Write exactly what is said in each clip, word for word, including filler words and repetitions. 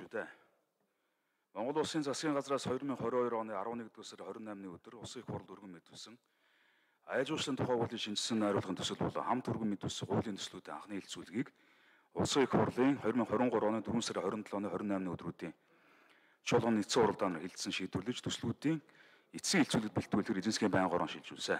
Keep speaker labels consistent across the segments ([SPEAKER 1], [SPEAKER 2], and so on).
[SPEAKER 1] шүү дээ. Монгол Улсын засгийн газраас two thousand twenty-two оны eleven-р сарын twenty-eighны өдөр Улсын их хурлд өргөн мэдүүлсэн аялал жуулчлалын тухай хуулийн шинжилсэн найруулгын төсөл болон хамт өргөн мэдүүлсэн хуулийн төслүүдийн анхны хэлцүүлгийг Улсын их хурлын twenty twenty-three оны fourth сарын twenty-seven оны twenty-eight-ны өдрүүдийн чуулганы эцсийн уралдаанаар хилцэн шийдвэрлэж төслүүдийн эцсийн хэлцүүлэг бэлтгүүлэхээр эзэнсгийн байнгын орон шилжүүлсэн.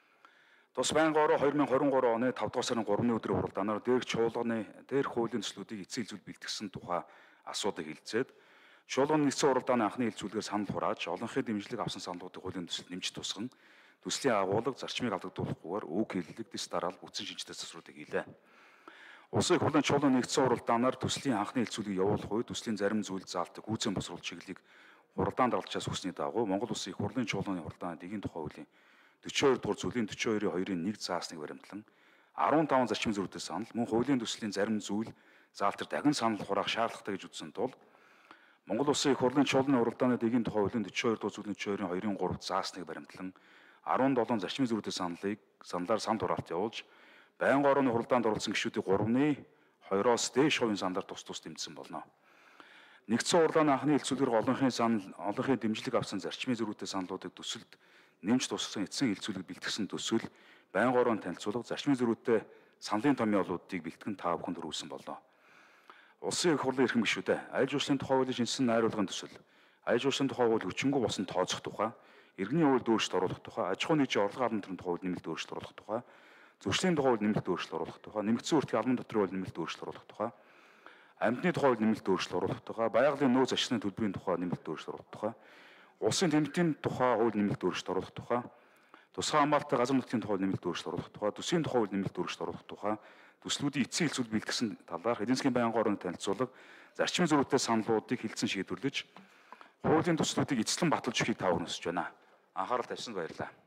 [SPEAKER 1] Тус байнгын орон twenty twenty-three оны five дугаар сарын three-ны өдрийн уралдаанаар дээрх чуулганы дээрх хуулийн төслүүдийг эцсийн хэлцүүлэг бэлтгэсэн тухай асуудыг хилцээд чуулганы эцсийн уралдааны анхны хэлцүүлгээр санал хурааж олонхын дэмжлэг авсан саналуудыг хуулийн төсөл нэмж тусган төслийн агуулга зарчмыг алдагдуулахгүйгээр үг хэллэг дэс дараал үтсэн шинжтэй засваруудыг хийлээ. Улсын их хурлын чуулганы нэгдсэн уралдаанаар төслийн анхны хэлцүүлгийг явуулах үед төслийн зарим зүйл заалтыг гүйцэн босруулах чиглэлийг уралдаанд оролцож хүсний дагуу Монгол Улсын их хурлын чуулганы уралдааны дэгийн тухай хуулийн forty-two дугаар зүйлийн forty-two two-ийн one заасныг баримтлан fifteen зарчим зөрүүтэй санал мөн хуулийн төслийн зарим зүйл заалтар дахин санал хураах шаардлагатай гэж үзсэн тул Монгол Улсын их хурлын чуулганы уралдааны дэгийн тухай хуулийн forty-two дугаар зүйлийн two-ийн two-ийн three заасныг баримтлан seventeen зарчмын зөрүүтэй саналыг саналаар санд хураалт явуулж байнгын орооны хуралдаанд оролцсон гишүүдийг three-ны two-оос дээш хувийн саналаар тус тус дэмжсэн болно. Нэгдсэн уралдааны анхны хэлцүүлгээр олонхын санал олонхын дэмжлэг авсан зарчмын зөрүүтэй саналуудыг төсөлд нэмж тусгасан эцсийн хэлцүүлэг бэлтгэсэн төсөл байнгын ороонд танилцуулга зарчмын зөрүүтэй саналын томьёо олуудыг бэлтгэн та бүхэнд хүргэсэн болно. Улсын их хурлын эрхэм гишүүдээ аялал жуулчлалын тухай хуулийн шинжилсэн найруулгын төсөл аялал жуулчлалын тухай хууль хүчингү босон тооцох тухай иргэний хувьд өөрчлөлт оруулах тухай аж ахуйн нэгжийн орлого албан төрийн тухай хууль нэмэлт өөрчлөлт оруулах тухай зөрчлийн тухай хууль нэмэлт өөрчлөлт оруулах тухай нэмэгдсэн үртгийн албан дотрийн хууль нэмэлт өөрчлөлт оруулах тухай амьтны тухай хууль нэмэлт өөрчлөлт оруулах тухай байгалийн нөөц ашиглалтын төлбөрийн тухай нэмэлт өөрчлөлт оруулах тухай улсын тэмдэгтийн тухай хууль нэмэлт өөрчлөлт оруулах тухай тусгай хамгаалалтын газар нутгийн тухай нэмэлт өөрчлөлт оруулах тухай төсвийн тухай хууль нэмэлт өөрчлөлт оруулах тухай төслүүдийн эцсийн хэлцүүлэг бэлтгэсэн талаар эзэнсгийн байнгын орооны танилцуулга зарчмын зөрүүтэй саналуудыг хилцэн шийдвэрлэж хуулийн төслүүдийг эцэслэн баталж өгөхийг та бүхэн хүсэж байна. Анхаарал тавьсанд баярлалаа.